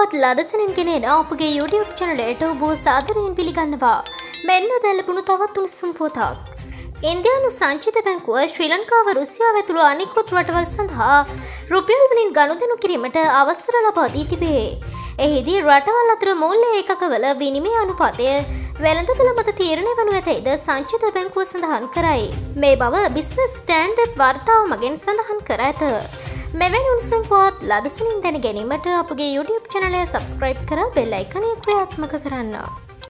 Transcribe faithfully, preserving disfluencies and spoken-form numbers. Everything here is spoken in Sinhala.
පුවත් ලදසනින් ගෙනෙන අපගේ YouTube channel එකට ඔබ සාදරයෙන් පිළිගන්නවා. මෙන්න දැන් ලැබුණු තවත් උණුසුම් පුවතක්. ඉන්දියානු සංචිත බැංකුව ශ්‍රී ලංකාව රුසියාව ඇතුළු අනෙකුත් රටවල් සඳහා රුපියල් වලින් ගනුදෙනු කිරීමට අවසර ලබා දී තිබේ. එහිදී රටවල් අතර මූල්‍ය ඒකකවල විනිමය අනුපාතය වෙළඳපොළ මත තීරණය වනු ඇතැයිද සංචිත බැංකුව සඳහන් කරයි. මේ බව බිස්නස් ස්ටෑන්ඩඩ් වාර්තාව මගින් සඳහන් කර ඇත. මෙවැනි උණුසුම් පුවත් ලදසනින් දැන ගැනීමට අපගේ YouTube channel එක subscribe කර බෙල් අයිකනය ක්‍රියාත්මක කරන්න.